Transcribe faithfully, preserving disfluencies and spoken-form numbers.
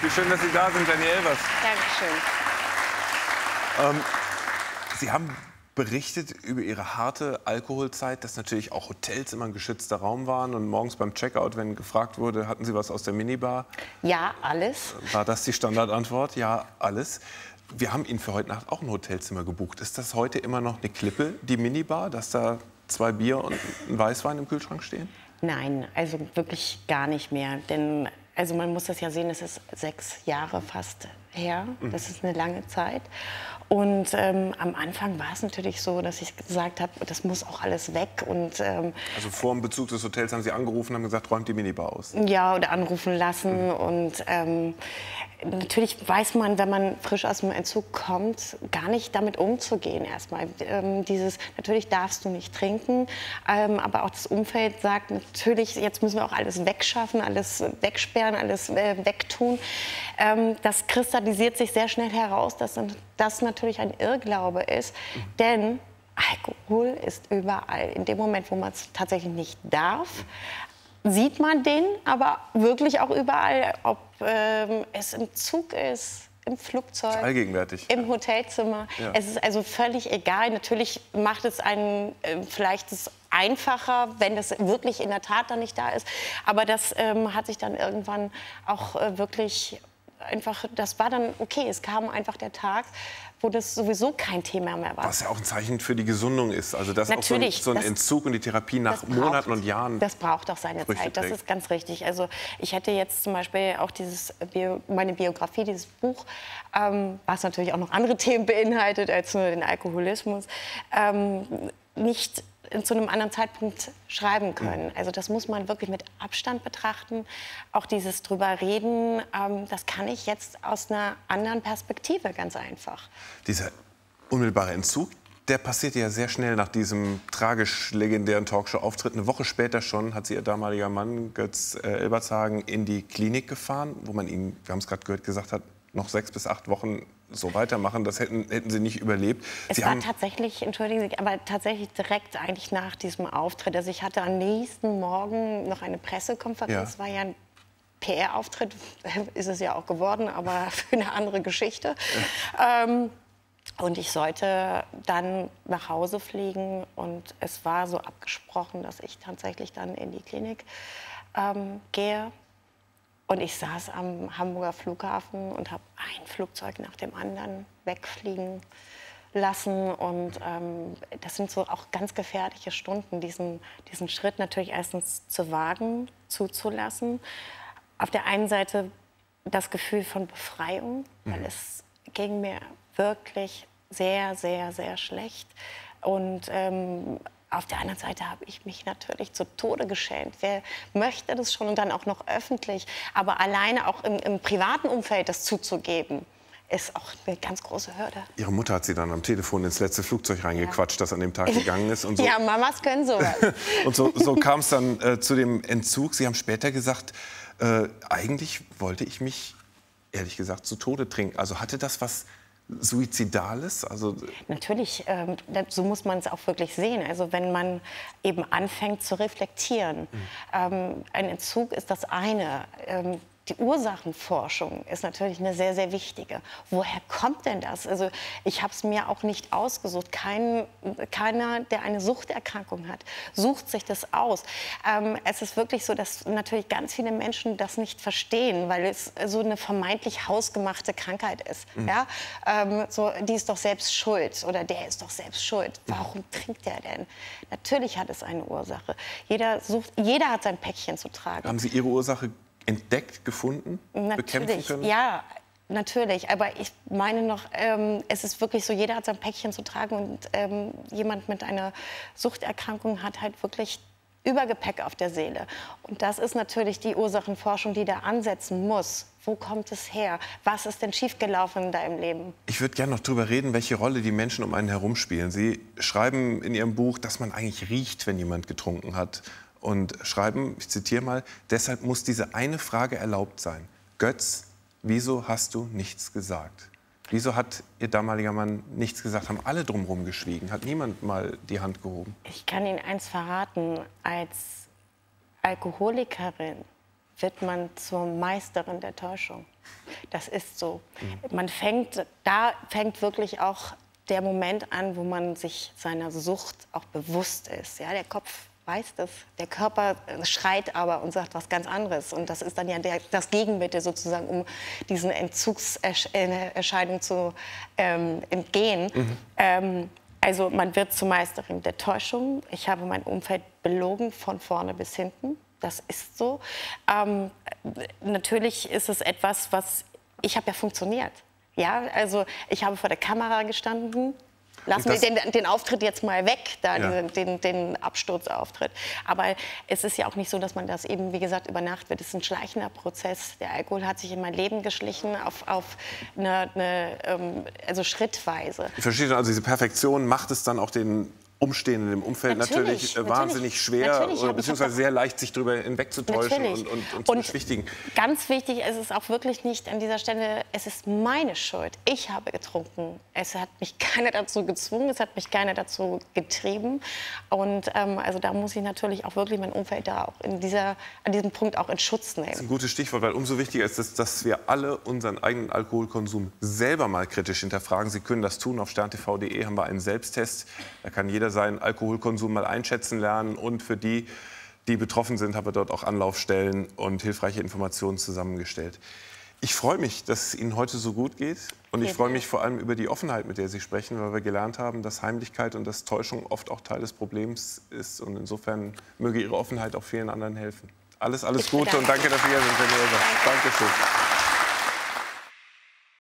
Wie schön, dass Sie da sind, Jenny Elvers. Dankeschön. Ähm, Sie haben berichtet über Ihre harte Alkoholzeit, dass natürlich auch Hotels immer ein geschützter Raum waren. Und morgens beim Checkout, wenn gefragt wurde, hatten Sie was aus der Minibar? Ja, alles. War das die Standardantwort? Ja, alles. Wir haben Ihnen für heute Nacht auch ein Hotelzimmer gebucht. Ist das heute immer noch eine Klippe, die Minibar, dass da zwei Bier und ein Weißwein im Kühlschrank stehen? Nein, also wirklich gar nicht mehr. Denn also man muss das ja sehen, es ist sechs Jahre fast her. Das ist eine lange Zeit. Und ähm, am Anfang war es natürlich so, dass ich gesagt habe, das muss auch alles weg. Und, ähm, also vor dem Bezug des Hotels haben Sie angerufen und haben gesagt, räumt die Minibar aus? Ja, oder anrufen lassen. Mhm. Und ähm, natürlich weiß man, wenn man frisch aus dem Entzug kommt, gar nicht damit umzugehen erstmal. Ähm, dieses, natürlich darfst du nicht trinken, ähm, aber auch das Umfeld sagt natürlich, jetzt müssen wir auch alles wegschaffen, alles wegsperren, alles äh, wegtun. Ähm, das kristallisiert sich sehr schnell heraus, dass das natürlich ein Irrglaube ist, mhm. denn Alkohol ist überall. In dem Moment, wo man es tatsächlich nicht darf, sieht man den, aber wirklich auch überall, ob ähm, es im Zug ist, im Flugzeug, allgegenwärtig. Im Hotelzimmer. Ja. Es ist also völlig egal. Natürlich macht es einen äh, vielleicht es einfacher, wenn das wirklich in der Tat dann nicht da ist. Aber das ähm, hat sich dann irgendwann auch äh, wirklich einfach, das war dann okay. Es kam einfach der Tag, wo das sowieso kein Thema mehr war. Was ja auch ein Zeichen für die Gesundung ist. Also dass Natürlich, auch so ein, so ein das, Entzug und die Therapie nach braucht, Monaten und Jahren. Das braucht auch seine Früchte Zeit. Das trägt. ist ganz richtig. Also ich hätte jetzt zum Beispiel auch dieses Bio, meine Biografie, dieses Buch, ähm, was natürlich auch noch andere Themen beinhaltet als nur den Alkoholismus, ähm, nicht zu einem anderen Zeitpunkt schreiben können. Also das muss man wirklich mit Abstand betrachten. Auch dieses drüber reden, ähm, das kann ich jetzt aus einer anderen Perspektive ganz einfach. Dieser unmittelbare Entzug, der passierte ja sehr schnell nach diesem tragisch legendären Talkshow-Auftritt. Eine Woche später schon hat sie ihr damaliger Mann Götz äh, Elbertshagen in die Klinik gefahren, wo man ihm, wir haben es gerade gehört, gesagt hat, noch sechs bis acht Wochen so weitermachen, das hätten, hätten Sie nicht überlebt. Es Sie war haben tatsächlich, entschuldigen Sie, aber tatsächlich direkt eigentlich nach diesem Auftritt. Also ich hatte am nächsten Morgen noch eine Pressekonferenz, ja. war ja ein P R-Auftritt, ist es ja auch geworden, aber für eine andere Geschichte. Ja. Ähm, und ich sollte dann nach Hause fliegen und es war so abgesprochen, dass ich tatsächlich dann in die Klinik ähm, gehe. Und ich saß am Hamburger Flughafen und habe ein Flugzeug nach dem anderen wegfliegen lassen. Und ähm, das sind so auch ganz gefährliche Stunden, diesen, diesen Schritt natürlich erstens zu wagen, zuzulassen. Auf der einen Seite das Gefühl von Befreiung, weil mhm. es ging mir wirklich sehr, sehr, sehr schlecht. Und ähm, auf der anderen Seite habe ich mich natürlich zu Tode geschämt. Wer möchte das schon und dann auch noch öffentlich? Aber alleine auch im, im privaten Umfeld das zuzugeben, ist auch eine ganz große Hürde. Ihre Mutter hat Sie dann am Telefon ins letzte Flugzeug reingequatscht, ja. das an dem Tag gegangen ist. Und so. Ja, Mamas können sowas. Und so, so kam es dann äh, zu dem Entzug. Sie haben später gesagt, äh, eigentlich wollte ich mich, ehrlich gesagt, zu Tode trinken. Also hatte das was Suizidales? Also natürlich, ähm, so muss man es auch wirklich sehen. Also wenn man eben anfängt zu reflektieren. Mhm. Ähm, ein Entzug ist das eine. Ähm, die Ursachenforschung ist natürlich eine sehr, sehr wichtige. Woher kommt denn das? Also ich habe es mir auch nicht ausgesucht. Kein, keiner, der eine Suchterkrankung hat, sucht sich das aus. Ähm, es ist wirklich so, dass natürlich ganz viele Menschen das nicht verstehen, weil es so eine vermeintlich hausgemachte Krankheit ist. Mhm. Ja? Ähm, so, die ist doch selbst schuld oder der ist doch selbst schuld. Warum mhm. trinkt der denn? Natürlich hat es eine Ursache. Jeder, sucht, jeder hat sein Päckchen zu tragen. Haben Sie Ihre Ursache entdeckt, gefunden, bekämpfen können? Ja, natürlich. Aber ich meine noch, ähm, es ist wirklich so, jeder hat sein Päckchen zu tragen. Und ähm, jemand mit einer Suchterkrankung hat halt wirklich Übergepäck auf der Seele. Und das ist natürlich die Ursachenforschung, die da ansetzen muss. Wo kommt es her? Was ist denn schiefgelaufen in deinem Leben? Ich würde gerne noch darüber reden, welche Rolle die Menschen um einen herum spielen. Sie schreiben in Ihrem Buch, dass man eigentlich riecht, wenn jemand getrunken hat. Und schreiben, ich zitiere mal, deshalb muss diese eine Frage erlaubt sein. Götz, wieso hast du nichts gesagt? Wieso hat Ihr damaliger Mann nichts gesagt? Haben alle drumherum geschwiegen? Hat niemand mal die Hand gehoben? Ich kann Ihnen eins verraten. Als Alkoholikerin wird man zur Meisterin der Täuschung. Das ist so. Man fängt, da fängt wirklich auch der Moment an, wo man sich seiner Sucht auch bewusst ist. Ja, der Kopf weiß das, der Körper schreit aber und sagt was ganz anderes. Und das ist dann ja der, das Gegenmittel sozusagen, um diesen Entzugserscheinungen zu ähm, entgehen. Mhm. Ähm, also man wird zur Meisterin der Täuschung. Ich habe mein Umfeld belogen von vorne bis hinten. Das ist so. Ähm, natürlich ist es etwas, was ich habe ja funktioniert. Ja, also ich habe vor der Kamera gestanden. Lassen wir den, den Auftritt jetzt mal weg, da ja. den, den, den Absturzauftritt. Aber es ist ja auch nicht so, dass man das eben, wie gesagt, über Nacht wird. Es ist ein schleichender Prozess. Der Alkohol hat sich in mein Leben geschlichen, auf, auf eine, eine ähm, also schrittweise. Ich verstehe, also diese Perfektion macht es dann auch den Umstehenden im Umfeld natürlich, natürlich wahnsinnig schwer, natürlich, oder beziehungsweise sehr leicht, sich darüber hinwegzutäuschen und, und, und zu und beschwichtigen. Ganz wichtig ist es auch wirklich nicht an dieser Stelle, es ist meine Schuld. Ich habe getrunken. Es hat mich keiner dazu gezwungen, es hat mich keiner dazu getrieben. Und ähm, also da muss ich natürlich auch wirklich mein Umfeld da auch in dieser, an diesem Punkt auch in Schutz nehmen. Das ist ein gutes Stichwort, weil umso wichtiger ist es, dass wir alle unseren eigenen Alkoholkonsum selber mal kritisch hinterfragen. Sie können das tun. Auf stern t v punkt de haben wir einen Selbsttest. Da kann jeder seinen Alkoholkonsum mal einschätzen lernen, und für die, die betroffen sind, haben wir dort auch Anlaufstellen und hilfreiche Informationen zusammengestellt. Ich freue mich, dass es Ihnen heute so gut geht, und ich freue mich vor allem über die Offenheit, mit der Sie sprechen, weil wir gelernt haben, dass Heimlichkeit und dass Täuschung oft auch Teil des Problems ist, und insofern möge Ihre Offenheit auch vielen anderen helfen. Alles, alles Gute und danke, dass Sie hier sind, Herr Neuser. Dankeschön.